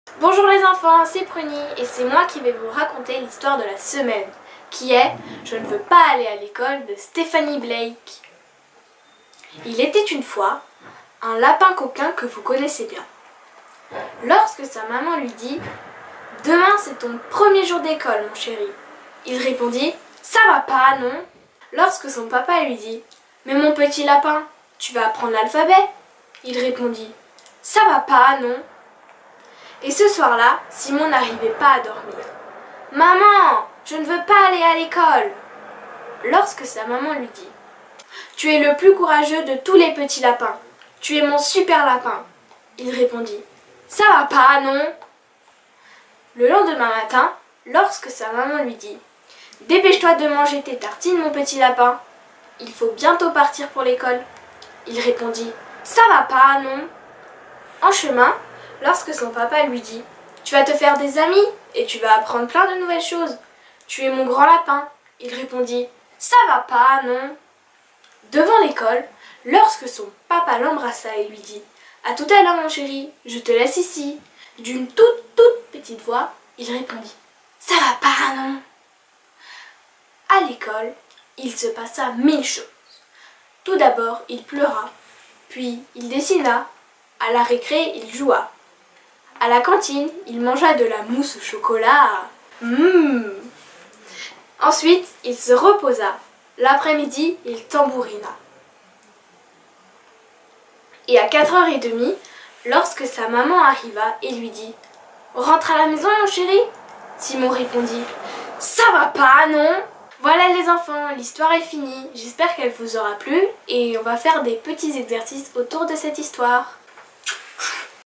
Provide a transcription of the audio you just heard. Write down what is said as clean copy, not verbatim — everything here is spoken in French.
Bonjour les enfants, c'est Pruny et c'est moi qui vais vous raconter l'histoire de la semaine, qui est « Je ne veux pas aller à l'école » de Stephanie Blake. Il était une fois un lapin coquin que vous connaissez bien. Lorsque sa maman lui dit « Demain c'est ton premier jour d'école mon chéri », il répondit « Ça va pas, non ?» Lorsque son papa lui dit « Mais mon petit lapin, tu vas apprendre l'alphabet ?» il répondit « Ça va pas, non ?» Et ce soir-là, Simon n'arrivait pas à dormir. « Maman, je ne veux pas aller à l'école !» Lorsque sa maman lui dit « Tu es le plus courageux de tous les petits lapins. Tu es mon super lapin. » il répondit « Ça va pas, non ?» Le lendemain matin, lorsque sa maman lui dit « Dépêche-toi de manger tes tartines, mon petit lapin. Il faut bientôt partir pour l'école. » il répondit « Ça va pas, non ?» En chemin, lorsque son papa lui dit « Tu vas te faire des amis et tu vas apprendre plein de nouvelles choses. Tu es mon grand lapin. » il répondit « Ça va pas, non ?» Devant l'école, lorsque son papa l'embrassa et lui dit « À tout à l'heure, mon chéri, je te laisse ici. » D'une toute petite voix, il répondit « Ça va pas, non ?» À l'école, il se passa 1000 choses. Tout d'abord, il pleura, puis il dessina, à la récré, il joua. À la cantine, il mangea de la mousse au chocolat. Ensuite, il se reposa. L'après-midi, il tambourina. Et à 4h30, lorsque sa maman arriva et lui dit « Rentre à la maison, mon chéri ?» Simon répondit « Ça va pas, non ?» Voilà les enfants, l'histoire est finie. J'espère qu'elle vous aura plu et on va faire des petits exercices autour de cette histoire.